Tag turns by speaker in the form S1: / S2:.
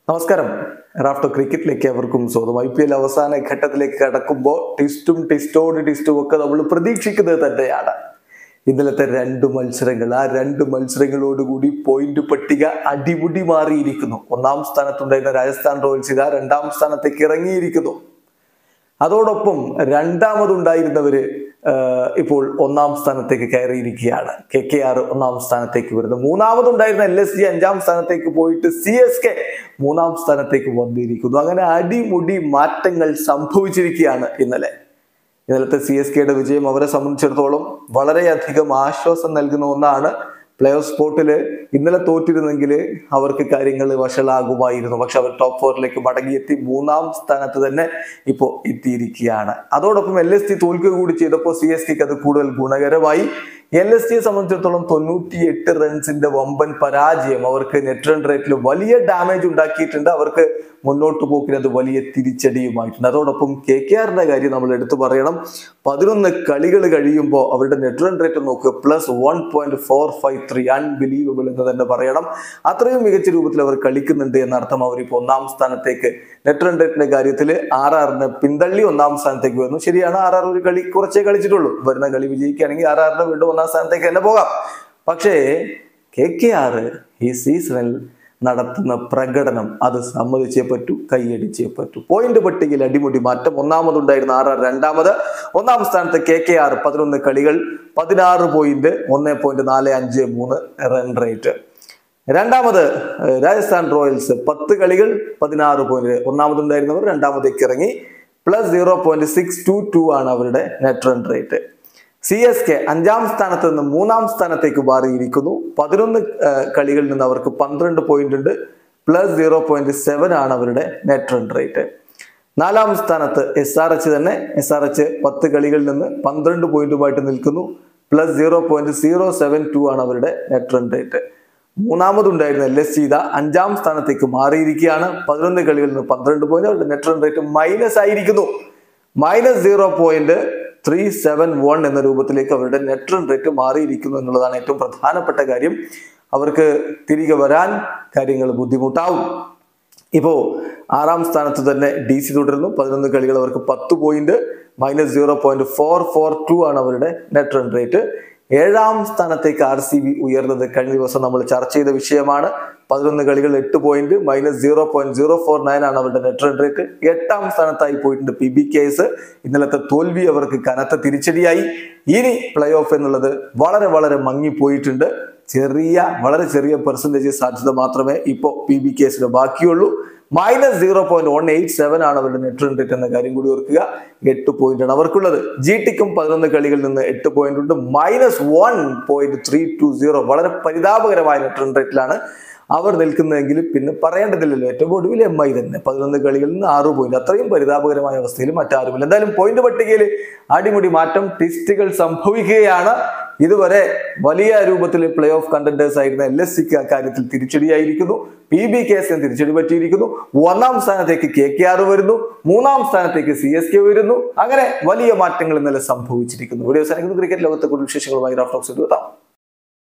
S1: നമസ്കാരം. റാഫ്റ്റോ ക്രിക്കറ്റിലേക്ക് അവർക്കും സ്വന്തം IPL അവസാന ഘട്ടത്തിലേക്ക് കടക്കുമ്പോൾ ടിസ്റ്റും ഒക്കെ നമ്മൾ പ്രതീക്ഷിക്കുന്നത് തന്നെയാണ്. ഇന്നലത്തെ രണ്ട് മത്സരങ്ങൾ, ആ രണ്ട് മത്സരങ്ങളോടുകൂടി പോയിന്റ് പട്ടിക അടിമുടി മാറിയിരിക്കുന്നു. ഒന്നാം സ്ഥാനത്തുണ്ടായിരുന്ന രാജസ്ഥാൻ റോയൽസ് ഇതാ രണ്ടാം സ്ഥാനത്തേക്ക് ഇറങ്ങിയിരിക്കുന്നു. അതോടൊപ്പം രണ്ടാമതുണ്ടായിരുന്നവര് ഇപ്പോൾ ഒന്നാം സ്ഥാനത്തേക്ക് കയറിയിരിക്കുകയാണ്. KKR ഒന്നാം സ്ഥാനത്തേക്ക് വരുന്നു. മൂന്നാമതുണ്ടായിരുന്ന LSG അഞ്ചാം സ്ഥാനത്തേക്ക് പോയിട്ട് CSK മൂന്നാം സ്ഥാനത്തേക്ക് വന്നിരിക്കുന്നു. അങ്ങനെ അടിമുടി മാറ്റങ്ങൾ സംഭവിച്ചിരിക്കുകയാണ് ഇന്നലത്തെ CSKയുടെ വിജയം അവരെ സംബന്ധിച്ചിടത്തോളം വളരെയധികം ആശ്വാസം നൽകുന്ന ഒന്നാണ്. പ്ലേ ഓഫ് സ്പോട്ടില് ഇന്നലെ തോറ്റിരുന്നെങ്കിൽ അവർക്ക് കാര്യങ്ങൾ വഷളാകുമായിരുന്നു. പക്ഷെ അവർ ടോപ്പ് 4ലേക്ക് മടങ്ങിയെത്തി മൂന്നാം സ്ഥാനത്ത് തന്നെ ഇപ്പോൾ എത്തിയിരിക്കുകയാണ്. അതോടൊപ്പം LSG തോൽക്കുക കൂടി ചെയ്തപ്പോൾ CSKക്ക് അത് കൂടുതൽ ഗുണകരമായി. LSGയെ സംബന്ധിച്ചിടത്തോളം 98 റൺസിന്റെ വമ്പൻ പരാജയം അവർക്ക് നെറ്റ് റൺ റേറ്റിൽ വലിയ ഡാമേജ് ഉണ്ടാക്കിയിട്ടുണ്ട്. അവർക്ക് മുന്നോട്ട് പോക്കിന് അത് വലിയ തിരിച്ചടിയുമായിട്ടുണ്ട്. അതോടൊപ്പം KKRന്റെ കാര്യം നമ്മൾ എടുത്തു പറയണം. 11 കളികൾ കഴിയുമ്പോൾ അവരുടെ നെറ്റ് റൺ റേറ്റ് നോക്കുക, +1.453, അൺബിലീവബിൾ എന്ന് തന്നെ പറയണം. അത്രയും മികച്ച രൂപത്തിൽ അവർ കളിക്കുന്നുണ്ട് എന്നർത്ഥം. അവരിപ്പോൾ ഒന്നാം സ്ഥാനത്തേക്ക് നെറ്റ് റൺ റേറ്റിന്റെ കാര്യത്തിൽ RRനെ പിന്തള്ളി ഒന്നാം സ്ഥാനത്തേക്ക് വരുന്നു. ശരിയാണ്, RR ഒരു കളി കുറച്ചേ കളിച്ചിട്ടുള്ളൂ. വരുന്ന കളി വിജയിക്കുകയാണെങ്കിൽ RRന് വീണ്ടും ഒന്നാം സ്ഥാനത്തേക്ക് തന്നെ പോകാം. പക്ഷേ KKR ഈ സീസണിൽ നടത്തുന്ന പ്രകടനം അത് സമ്മതിച്ചേ പറ്റൂ, കൈയടിച്ചേ പറ്റൂ. പോയിന്റ് പട്ടികയിൽ അടിമുടി മാറ്റം. ഒന്നാമതുണ്ടായിരുന്ന RR രണ്ടാമത്, ഒന്നാം സ്ഥാനത്ത് KKR 11 കളികൾ 16 പോയിന്റ്, 1.453 റൺ റേറ്റ്. രണ്ടാമത് രാജസ്ഥാൻ റോയൽസ് 10 കളികൾ 16 പോയിന്റ്. ഒന്നാമതുണ്ടായിരുന്നവർ രണ്ടാമതേക്ക് ഇറങ്ങി, +0.622 ആണ് അവരുടെ നെറ്റ് റൺ റേറ്റ്. CSK അഞ്ചാം സ്ഥാനത്ത് നിന്ന് മൂന്നാം സ്ഥാനത്തേക്ക് മാറിയിരിക്കുന്നു. 11 കളികളിൽ നിന്ന് അവർക്ക് 12 പോയിന്റ് ഉണ്ട്, +0.7 ആണ് അവരുടെ നെറ്റ് റൺ റേറ്റ്. നാലാം സ്ഥാനത്ത് SRH തന്നെ. SRH 10 കളികളിൽ നിന്ന് 12 പോയിന്റുമായിട്ട് നിൽക്കുന്നു, +0.072 ആണ് അവരുടെ നെറ്റ് റൺ റേറ്റ്. മൂന്നാമതുണ്ടായിരുന്ന LSG ഇതാ അഞ്ചാം സ്ഥാനത്തേക്ക് മാറിയിരിക്കുകയാണ്. 11 കളികളിൽ നിന്ന് 12 പോയിന്റ്. അവരുടെ നെറ്റ് റൺ റേറ്റ് മൈനസ് ആയിരിക്കുന്നു, -0.371 എന്ന രൂപത്തിലേക്ക് അവരുടെ നെറ്റ് റൺ റേറ്റ് മാറിയിരിക്കുന്നു എന്നുള്ളതാണ് ഏറ്റവും പ്രധാനപ്പെട്ട കാര്യം. അവർക്ക് തിരികെ വരാൻ കാര്യങ്ങൾ ബുദ്ധിമുട്ടാവും. ഇപ്പോ ആറാം സ്ഥാനത്ത് തന്നെ DC തുടരുന്നു. 11 കളികൾ അവർക്ക് 10 പോയിന്റ്, -0.442 ആണ് അവരുടെ നെറ്റ് റൺ റേറ്റ്. ഏഴാം സ്ഥാനത്തേക്ക് RCB ഉയർന്നത് കഴിഞ്ഞ ദിവസം നമ്മൾ ചർച്ച ചെയ്ത വിഷയമാണ്. 11 കളികൾ 8 പോയിന്റ്, -0.049 ആണ് അവരുടെ നെറ്റ് റൺ റേറ്റ്. എട്ടാം സ്ഥാനത്തായി പോയിട്ടുണ്ട് PBKS. ഇന്നലത്തെ തോൽവി അവർക്ക് കനത്ത തിരിച്ചടിയായി. ഇനി പ്ലേ ഓഫ് എന്നുള്ളത് വളരെ വളരെ മങ്ങിപ്പോയിട്ടുണ്ട്. വളരെ ചെറിയ പെർസെന്റേജ് സാധ്യത മാത്രമേ ഇപ്പോൾ PBKSന് ബാക്കിയുള്ളൂ. -0.187 ആണ് അവരുടെ നെറ്റ് റൺ റേറ്റ് എന്ന കാര്യം കൂടി ഓർക്കുക. 8 പോയിന്റാണ് അവർക്കുള്ളത്. GTക്കും 11 കളികളിൽ നിന്ന് 8 പോയിന്റ് ഉണ്ട്, -1.320. വളരെ പരിതാപകരമായ നെറ്റ് റൺ റേറ്റിലാണ് അവർ നിൽക്കുന്നതെങ്കിൽ പിന്നെ പറയേണ്ടതില്ലല്ലോ. ഏറ്റവും ഒടുവിൽ MI തന്നെ 11 കളികളിൽ നിന്ന് 6 പോയിന്റ്. അത്രയും പരിതാപകരമായ അവസ്ഥയിൽ മറ്റാരുമില്ല. എന്തായാലും പോയിന്റ് പട്ടികയിൽ അടിമുടി മാറ്റം, ട്വിസ്റ്റുകൾ സംഭവിക്കുകയാണ്. ഇതുവരെ വലിയ രൂപത്തിൽ പ്ലേ ഓഫ് കണ്ടന്റേഴ്സ് ആയിരുന്ന LSGക്ക് അക്കാര്യത്തിൽ തിരിച്ചടിയായിരിക്കുന്നു. PBKSന് തിരിച്ചടി പറ്റിയിരിക്കുന്നു. ഒന്നാം സ്ഥാനത്തേക്ക് KKR വരുന്നു, മൂന്നാം സ്ഥാനത്തേക്ക് CSK വരുന്നു. അങ്ങനെ വലിയ മാറ്റങ്ങൾ ഇന്നലെ സംഭവിച്ചിരിക്കുന്നു. വീഡിയോ അവസാനിക്കുന്നു. ക്രിക്കറ്റ് ലോകത്തെ കൂടുതൽ വിശേഷങ്ങളുമായി റാഫ്റ്റോ എത്താം.